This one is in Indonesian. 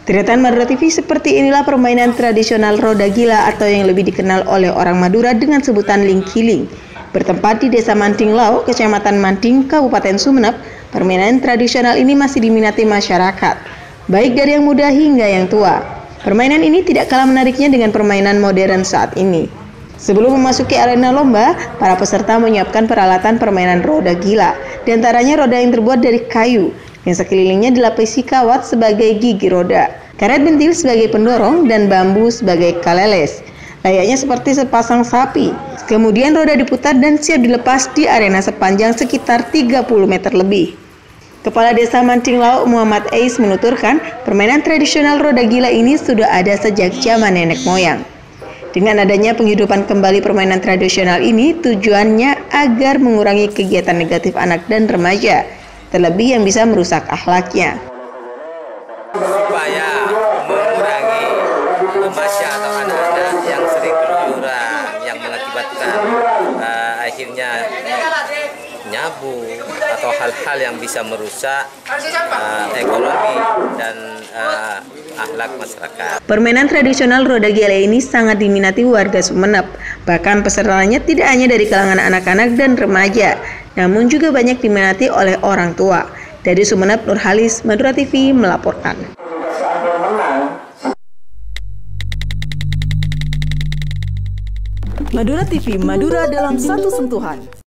Deretan Madura TV, seperti inilah permainan tradisional roda gila atau yang lebih dikenal oleh orang Madura dengan sebutan lingkiling. Bertempat di Desa Manting Lao, Kecamatan Manting, Kabupaten Sumeneb, permainan tradisional ini masih diminati masyarakat, baik dari yang muda hingga yang tua. Permainan ini tidak kalah menariknya dengan permainan modern saat ini. Sebelum memasuki arena lomba, para peserta menyiapkan peralatan permainan roda gila, diantaranya roda yang terbuat dari kayu, yang sekelilingnya dilapisi kawat sebagai gigi roda, karet bentil sebagai pendorong, dan bambu sebagai kaleles. Layaknya seperti sepasang sapi. Kemudian roda diputar dan siap dilepas di arena sepanjang sekitar 30 meter lebih. Kepala Desa Manting Lao, Muhammad Ais, menuturkan permainan tradisional roda gila ini sudah ada sejak zaman nenek moyang. Dengan adanya penghidupan kembali permainan tradisional ini, tujuannya agar mengurangi kegiatan negatif anak dan remaja, terlebih yang bisa merusak akhlaknya. Supaya mengurangi remaja atau anak-anak yang sering keluyuran, yang mengakibatkan akhirnya nyabu atau hal-hal yang bisa merusak ekonomi dan akhlak masyarakat. Permainan tradisional roda gila ini sangat diminati warga Sumeneb. Bahkan pesertanya tidak hanya dari kalangan anak-anak dan remaja, namun juga banyak diminati oleh orang tua. Dari Sumeneb, Nurhalis, Madura TV melaporkan. Madura TV, Madura dalam satu sentuhan.